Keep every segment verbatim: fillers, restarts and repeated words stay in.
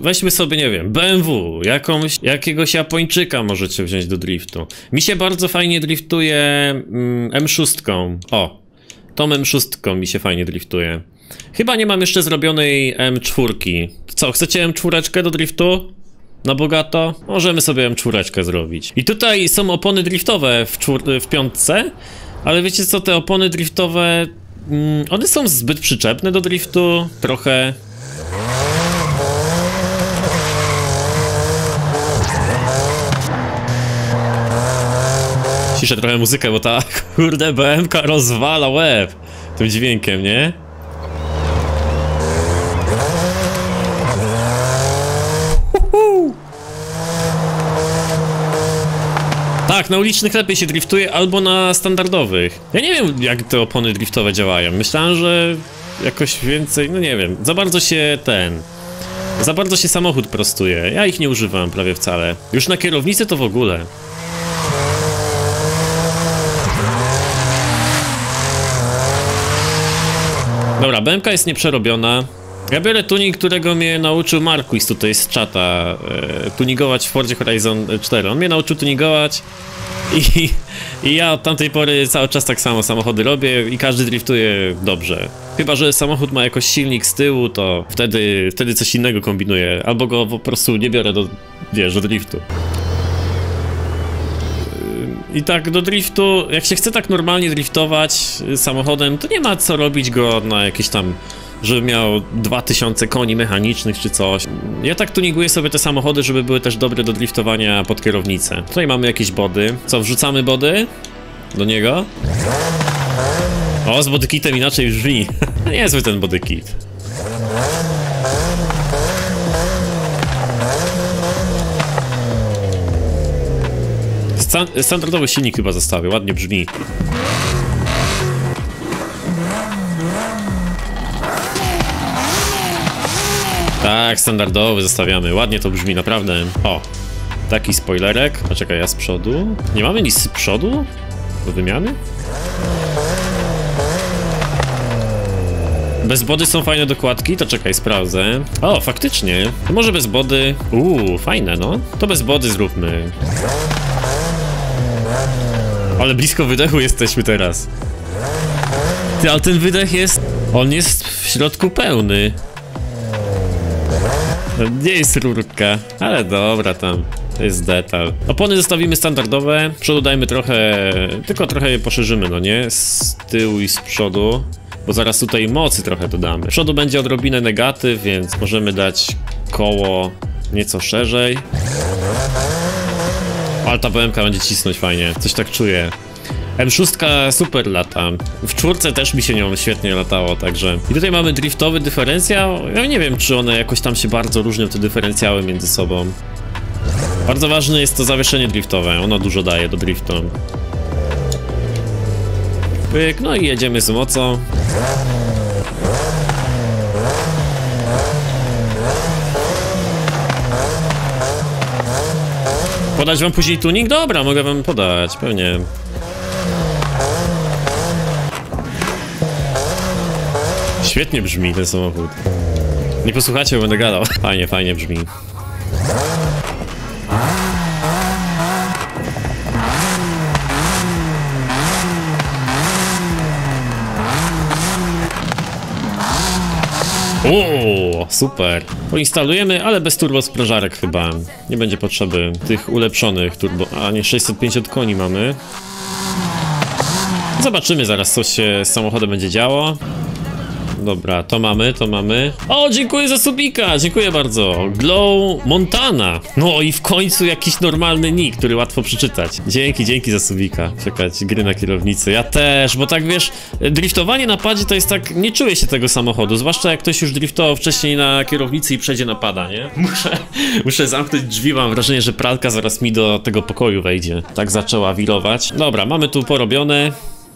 weźmy sobie, nie wiem, B M W, jakąś, jakiegoś Japończyka możecie wziąć do driftu. Mi się bardzo fajnie driftuje mm, M sześć. O, tą M sześć mi się fajnie driftuje. Chyba nie mam jeszcze zrobionej M cztery. Co, chcecie M cztery do driftu? Na bogato? Możemy sobie M cztery zrobić. I tutaj są opony driftowe w, czwór w piątce, ale wiecie co, te opony driftowe, mm, one są zbyt przyczepne do driftu, trochę. Ciszę trochę muzykę, bo ta kurde B M ka rozwala łeb tym dźwiękiem, nie? Tak, na ulicznych lepiej się driftuje, albo na standardowych. Ja nie wiem, jak te opony driftowe działają. Myślałem, że jakoś więcej, no nie wiem, za bardzo się ten... Za bardzo się samochód prostuje. Ja ich nie używam prawie wcale. Już na kierownicy to w ogóle. Dobra, B M ka jest nieprzerobiona. Ja biorę tuning, którego mnie nauczył Marquis tutaj z czata, e, tuningować w Fordzie Horizon cztery. On mnie nauczył tuningować i, i ja od tamtej pory cały czas tak samo samochody robię i każdy driftuje dobrze. Chyba że samochód ma jakoś silnik z tyłu, to wtedy, wtedy coś innego kombinuję, albo go po prostu nie biorę do, wiesz, do driftu. I tak do driftu, jak się chce tak normalnie driftować samochodem, to nie ma co robić go na jakieś tam, żeby miał dwa tysiące koni mechanicznych czy coś. Ja tak tuninguję sobie te samochody, żeby były też dobre do driftowania pod kierownicę. Tutaj mamy jakieś body. Co, wrzucamy body do niego? O, z bodykitem inaczej brzmi. Niezły ten bodykit. Standardowy silnik chyba zostawię, ładnie brzmi. Tak, standardowy zostawiamy, ładnie to brzmi, naprawdę. O, taki spoilerek. A czekaj, ja z przodu? Nie mamy nic z przodu? Do wymiany? Bez body są fajne dokładki, to czekaj, sprawdzę. O, faktycznie. To może bez body. Uuu, fajne, no. To bez body zróbmy. Ale blisko wydechu jesteśmy teraz. Ty, ale ten wydech jest... On jest w środku pełny. Nie jest rurka, ale dobra tam. To jest detal. Opony zostawimy standardowe. Przodu dajmy trochę... Tylko trochę je poszerzymy, no nie? Z tyłu i z przodu. Bo zaraz tutaj mocy trochę dodamy. Z przodu będzie odrobinę negatyw, więc możemy dać koło nieco szerzej. Ale ta B M ka będzie cisnąć fajnie, coś tak czuję. M sześć super lata. W czwórce też mi się nią świetnie latało, także... I tutaj mamy driftowy dyferencjał. Ja nie wiem, czy one jakoś tam się bardzo różnią, te dyferencjały między sobą. Bardzo ważne jest to zawieszenie driftowe, ono dużo daje do driftu. Pyk, no i jedziemy z mocą. Podać wam później tuning? Dobra, mogę wam podać, pewnie. Świetnie brzmi ten samochód. Nie posłuchacie, bo będę gadał. Fajnie, fajnie brzmi. O, super. Poinstalujemy, ale bez turbosprężarek chyba. Nie będzie potrzeby tych ulepszonych turbo... A nie, sześćset pięćdziesiąt koni mamy. Zobaczymy zaraz, co się z samochodem będzie działo. Dobra, to mamy, to mamy. O, dziękuję za subika, dziękuję bardzo. Glow Montana. No i w końcu jakiś normalny nick, który łatwo przeczytać. Dzięki, dzięki za subika. Czekać, gry na kierownicy. Ja też, bo tak wiesz, driftowanie na padzie to jest tak, nie czuję się tego samochodu. Zwłaszcza jak ktoś już driftował wcześniej na kierownicy i przejdzie na pada, nie? Muszę, muszę zamknąć drzwi, mam wrażenie, że pralka zaraz mi do tego pokoju wejdzie. Tak zaczęła wirować. Dobra, mamy tu porobione.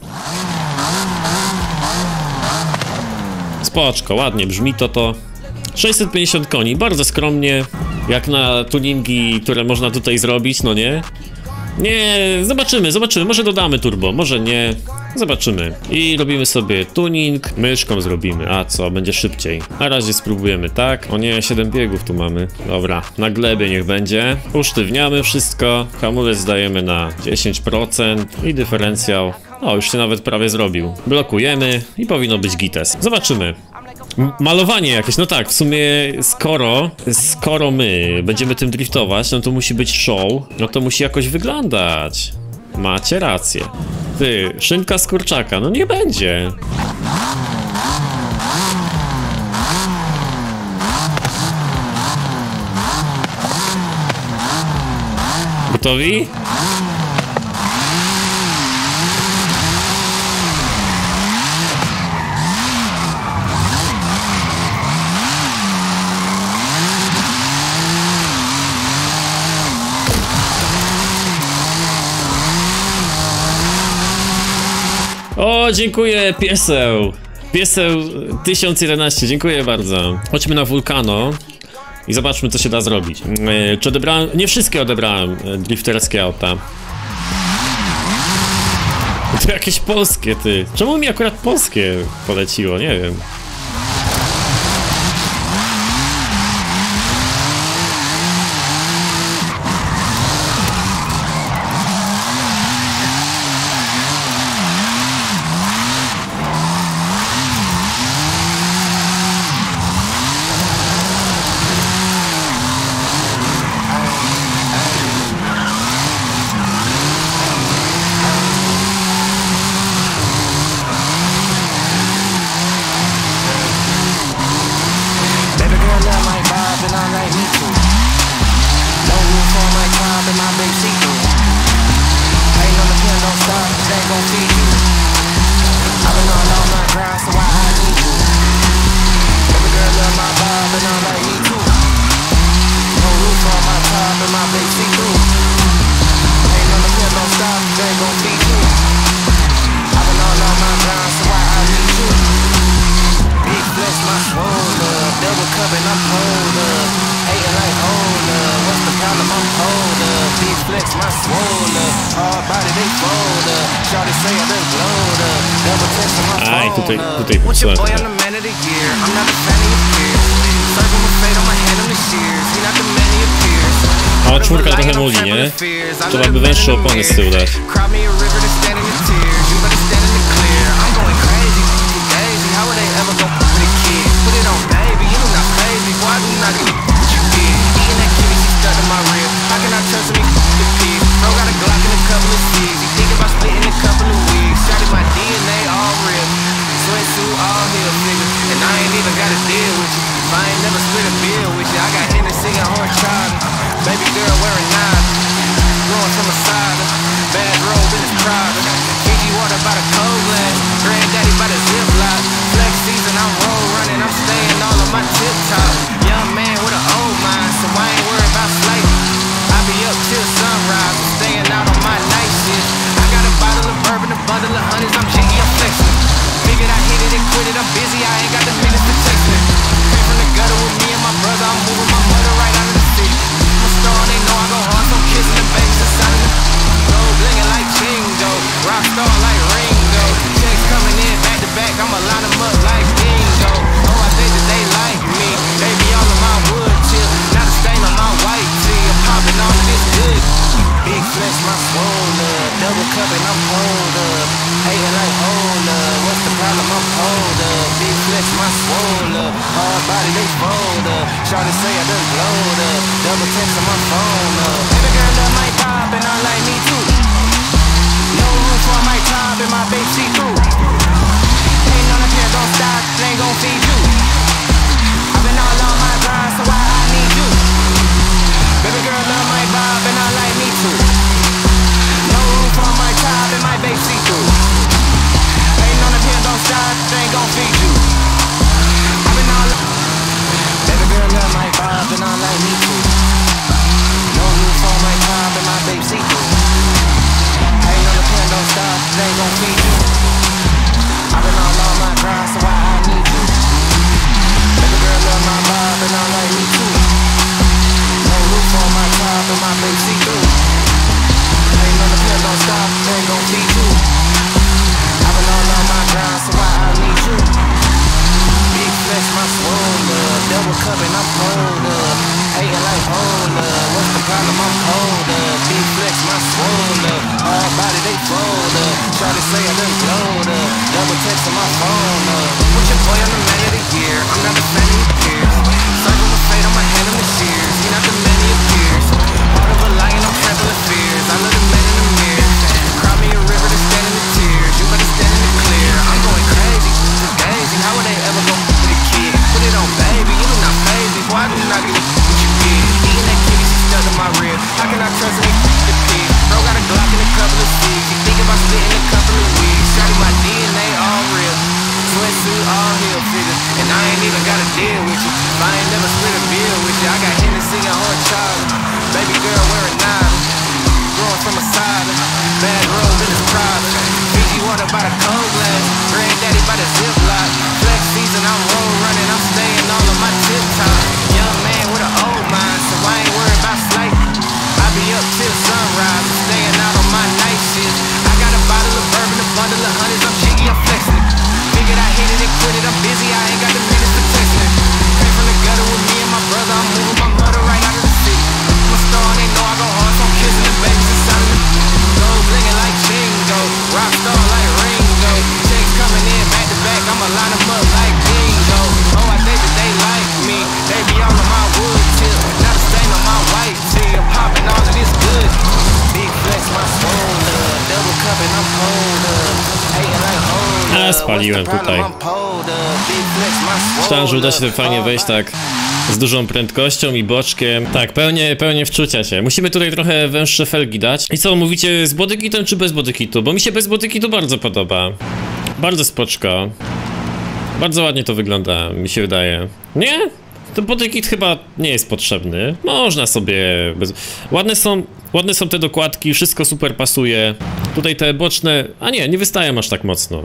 Spoczko, ładnie brzmi to to. sześćset pięćdziesiąt koni, bardzo skromnie, jak na tuningi, które można tutaj zrobić, no nie? Nie, zobaczymy, zobaczymy, może dodamy turbo, może nie. Zobaczymy. I robimy sobie tuning, myszką zrobimy, a co, będzie szybciej. Na razie spróbujemy, tak? O nie, siedem biegów tu mamy. Dobra, na glebie niech będzie. Usztywniamy wszystko, hamulec dajemy na dziesięć procent i dyferencjał. O, już się nawet prawie zrobił. Blokujemy i powinno być gites. Zobaczymy. M malowanie jakieś, no tak, w sumie skoro, skoro my będziemy tym driftować, no to musi być show, no to musi jakoś wyglądać. Macie rację. Ty, szynka z kurczaka, no nie będzie. Gotowi? O, dziękuję, pieseł. Pieseł tysiąc jedenaście, dziękuję bardzo. Chodźmy na Vulcano i zobaczmy, co się da zrobić. Yy, czy odebrałem? Nie wszystkie odebrałem yy, drifterskie auta. To jakieś polskie, ty. Czemu mi akurat polskie poleciło? Nie wiem. Aj, tutaj, tutaj popsułem. O, czwórka trochę muli, nie? Trzeba by węższe opony z tyłu dać. Baby girl wearing nine, growing from a side, bad robe in his Prada. Fiji water by the cold glass, granddaddy by the zip line. Flex season, I'm roll running, I'm staying all on my tip top. Young man with an old mind, so I ain't worried about flight. I be up till sunrise, I'm staying out on my night shift. I got a bottle of bourbon, a bundle of honeys, I'm jiggy, I'm flexing. Figured I hit it and quit it, I'm busy, I ain't got the minutes to text me. Came from the gutter with me and my brother, I'm moving my mother right out of the city. They know I go hard, so I'm kissing the babies inside of the gold, blinging like Jingo, rock star like Ringo. Checks coming in back to back, I'ma line them up like bingo. Oh, I think that they like me, they be all of my wood chip, not a stain on my white tee. I'm popping all of this good. Big flex, my swole up, double cup and I'm hold up. Hating like hold up, what's the problem? I'm hold up. Big flex, my swole up, hard body they fold up. Shawty say I done blowed up, double text on my phone up. Baby girl love my pop and I like me too. No room for my top and my babe see through. Ain't on a pair, don't stop, they ain't gon' feed you. I've been all on my grind, so why I need you? Baby girl love my vibe and I like me too. No room for my top and my babe see through. Ain't on a pair, don't stop, they ain't gon' feed you. I've been all Baby girl love my vibe and I like me too. No room for my top and my babe see through. Ain't on a pair, don't stop, they ain't gon' feed you. cup and I'm pulled up. Hating like hold up. What's the problem? I'm cold up. Big flex, my swole up. Hard body, they fold up. Try to say I done blowed up. Double text on my phone up. With your boy, I'm the man of the year. I'm not a fan of your peers. Circle with fate, I'ma hand him the shears. He not the man of your peers. Heart of a lion, I'm trampling fears. I love the man in the mirror. Cry me a river to stand in the tears. You better stand in the clear. I'm going crazy. Daisy, how would they ever go for the kid? Put it on, baby. You do not phase me. Why do you not give a what you did? Eating that kitty, she stuck in my rib. How can I trust her? The pig. Bro got a Glock and a couple of seeds. He think about splitting a couple of weeks. Shawty, my D N A all real. Sweatsuit, all heel figures. And I ain't even got to deal with you. If I ain't never split a bill with you. I got Hennessy and Hot Charlie. Baby girl wearing nine. Growing from a side. Bad road in his private. Fiji water by the cold glass. Granddaddy by the zip lock. Flex season, I'm road running. I'm staying all on my tip top. Young man with an old mind, so I ain't worried about flight. I be up till sunrise. I'm staying out on my night shift. I got a bottle of bourbon, a bundle of hundreds. I'm jiggy, I'm flexing it. Figured I hit it and quit it. I'm busy, I ain't got the minutes for texting it. Came from the gutter with me and my brother. I'm moving my mother right out of the city. I'm a star and they know I go hard, so I'm kissing the babies and selling them. Gold blinging like Jingo, rock star like Ringo. Checks coming in back to back, I'ma line them up like bingo. Oh, I think that they like me, they be all on my wood tip. Not a stain on my white tee, I'm popping all of this good. Big flex, my swole up, double cup and I'm cold up. Hating like hold up. A, spaliłem tutaj. Myślałem, że uda się to fajnie wejść tak z dużą prędkością i boczkiem. Tak, pełnie, pełnie wczucia się. Musimy tutaj trochę węższe felgi dać. I co, mówicie z bodykitem czy bez bodykitu? Bo mi się bez bodykitu bardzo podoba. Bardzo spoczko. Bardzo ładnie to wygląda, mi się wydaje. Nie? Ten bodykit chyba nie jest potrzebny. Można sobie... Bez... Ładne są... Ładne są te dokładki, wszystko super pasuje. Tutaj te boczne... A nie, nie wystają aż tak mocno.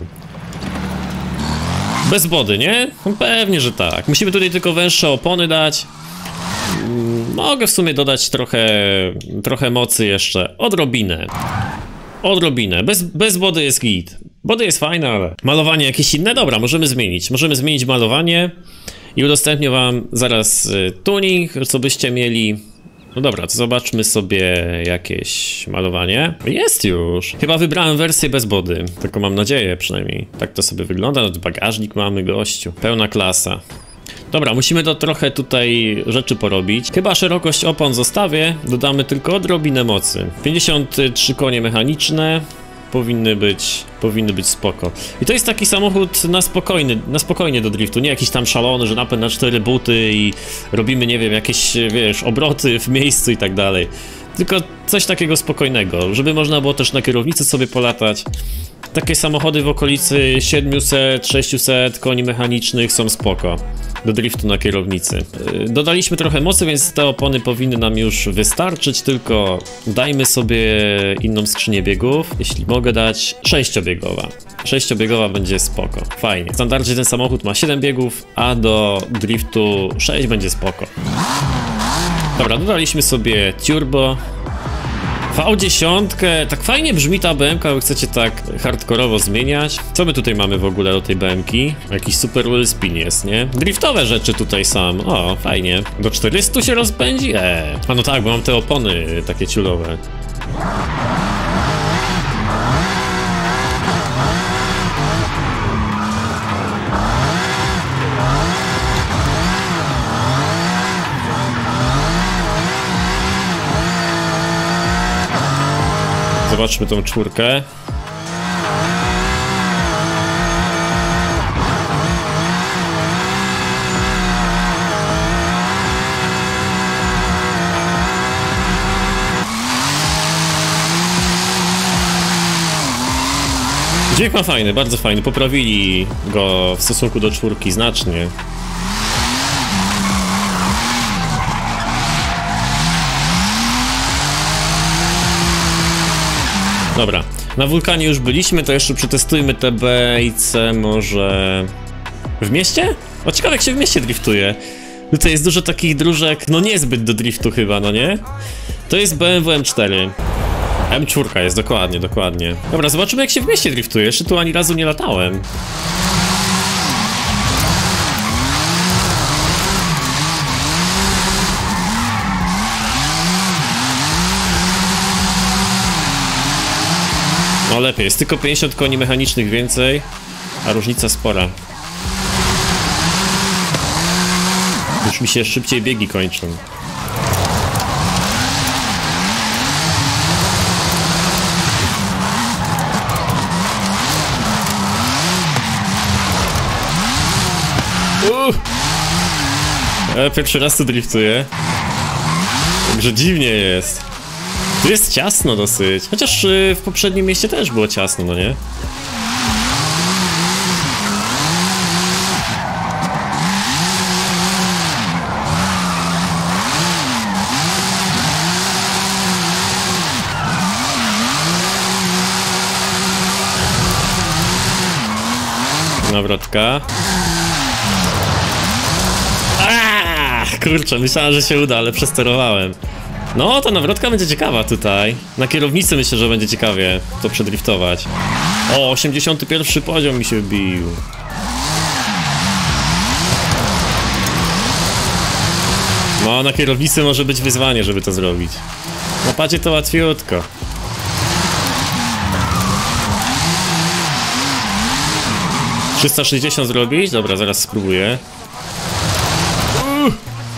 Bez body, nie? No pewnie, że tak. Musimy tutaj tylko węższe opony dać. Mogę w sumie dodać trochę... Trochę mocy jeszcze. Odrobinę. Odrobinę. Bez, bez body jest git. Body jest fajne, ale... Malowanie jakieś inne? Dobra, możemy zmienić. Możemy zmienić malowanie. I udostępnię wam zaraz y, tuning, co byście mieli. No dobra, to zobaczmy sobie jakieś malowanie. Jest już. Chyba wybrałem wersję bez body. Tylko mam nadzieję przynajmniej. Tak to sobie wygląda. No, bagażnik mamy, gościu. Pełna klasa. Dobra, musimy to trochę tutaj rzeczy porobić. Chyba szerokość opon zostawię. Dodamy tylko odrobinę mocy. pięćdziesiąt trzy konie mechaniczne. Powinny być, powinny być spoko. I to jest taki samochód na spokojny, na spokojnie do driftu, nie jakiś tam szalony, że napęd na cztery buty i robimy, nie wiem, jakieś, wiesz, obroty w miejscu i tak dalej. Tylko coś takiego spokojnego, żeby można było też na kierownicy sobie polatać. Takie samochody w okolicy siedmiuset sześciuset koni mechanicznych są spoko do driftu na kierownicy. Dodaliśmy trochę mocy, więc te opony powinny nam już wystarczyć, tylko dajmy sobie inną skrzynię biegów. Jeśli mogę dać sześciobiegowa. Sześciobiegowa będzie spoko, fajnie. W standardzie ten samochód ma siedem biegów, a do driftu sześć będzie spoko. Dobra, dodaliśmy sobie turbo. V dziesięć, tak fajnie brzmi ta B M ka, jak chcecie tak hardkorowo zmieniać. Co my tutaj mamy w ogóle do tej B M ki? Jakiś super wheel spin jest, nie? Driftowe rzeczy tutaj są, o, fajnie. Do czterystu się rozpędzi? Eee. A no tak, bo mam te opony takie ciulowe. Zobaczmy tą czwórkę. Dźwięk ma fajny, bardzo fajny. Poprawili go w stosunku do czwórki znacznie. Dobra, na wulkanie już byliśmy, to jeszcze przetestujmy te B i C może... W mieście? O, ciekawe jak się w mieście driftuje. Tutaj jest dużo takich dróżek, no niezbyt do driftu chyba, no nie? To jest B M W M cztery. M cztery jest, dokładnie, dokładnie. Dobra, zobaczymy jak się w mieście driftuje, jeszcze tu ani razu nie latałem. No lepiej, jest tylko pięćdziesiąt koni mechanicznych więcej, a różnica spora. Już mi się szybciej biegi kończą. Uh. Ja pierwszy raz tu driftuję. Także dziwnie jest. Tu jest ciasno dosyć. Chociaż w poprzednim mieście też było ciasno, no nie? Nawrotka. Aaaa, kurczę, myślałem, że się uda, ale przesterowałem. No, ta nawrotka będzie ciekawa tutaj. Na kierownicy myślę, że będzie ciekawie to przedriftować. O, osiemdziesiąty pierwszy poziom mi się wbił. No, na kierownicy może być wyzwanie, żeby to zrobić. Na padzie to łatwiutko. trzysta sześćdziesiąt zrobić? Dobra, zaraz spróbuję. Uh.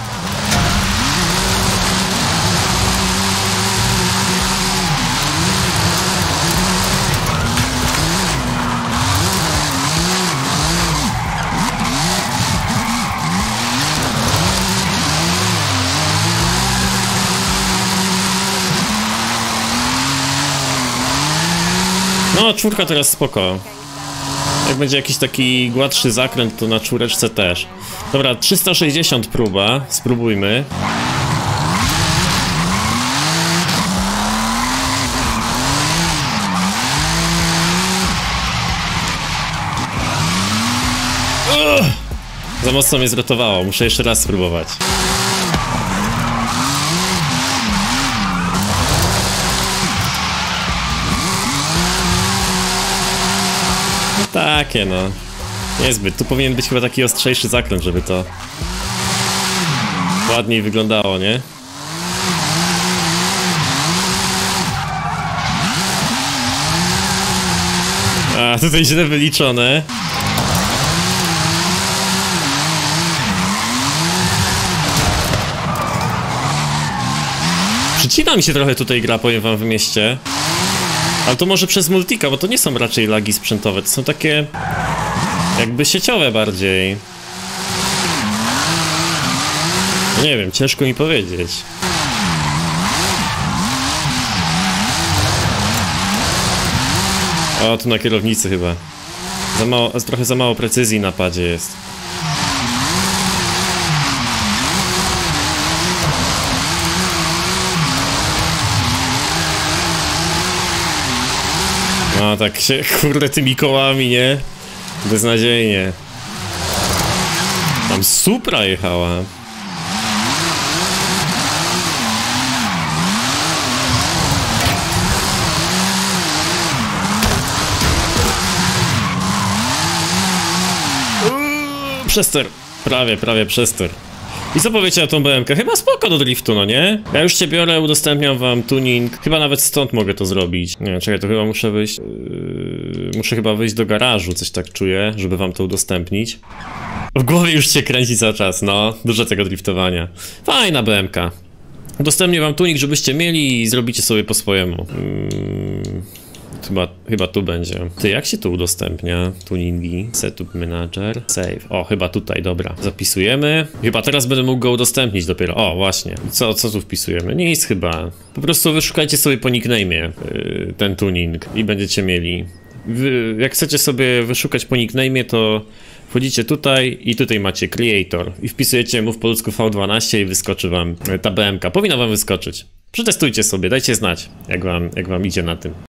No, czwórka teraz spoko. Jak będzie jakiś taki gładszy zakręt, to na czwóreczce też. Dobra, trzysta sześćdziesiąt próba. Spróbujmy. Uch! Za mocno mnie zrotowało, muszę jeszcze raz spróbować. Takie no. Niezbyt. Tu powinien być chyba taki ostrzejszy zakręt, żeby to ładniej wyglądało, nie? A, tutaj źle wyliczone. Przycina mi się trochę tutaj gra, powiem wam, w mieście. Ale to może przez multika, bo to nie są raczej lagi sprzętowe, to są takie jakby sieciowe bardziej. Nie wiem, ciężko mi powiedzieć. O, tu na kierownicy chyba. Za mało, trochę za mało precyzji na padzie jest. No tak się, kurde, tymi kołami, nie? Beznadziejnie. Tam Supra jechała. Uuu, przester. Prawie, prawie przester. I co powiecie na tą B M K? Chyba spoko do driftu, no nie? Ja już cię biorę, udostępniam wam tuning. Chyba nawet stąd mogę to zrobić. Nie, czekaj, to chyba muszę wyjść... Yy, muszę chyba wyjść do garażu, coś tak czuję, żeby wam to udostępnić. W głowie już się kręci cały czas, no. Dużo tego driftowania. Fajna B M K. Udostępnię wam tuning, żebyście mieli i zrobicie sobie po swojemu. Yy... Chyba, chyba tu będzie. Ty, jak się tu udostępnia tuningi? Setup Manager, Save. O, chyba tutaj, dobra. Zapisujemy. Chyba teraz będę mógł go udostępnić dopiero. O, właśnie. Co, co tu wpisujemy? Nic chyba. Po prostu wyszukajcie sobie po nickname'ie yy, ten tuning i będziecie mieli. Wy, jak chcecie sobie wyszukać po nickname'ie, to wchodzicie tutaj i tutaj macie Creator i wpisujecie mu w po ludzku V dwanaście i wyskoczy wam ta B M K. Powinna wam wyskoczyć. Przetestujcie sobie, dajcie znać, jak wam, jak wam idzie na tym.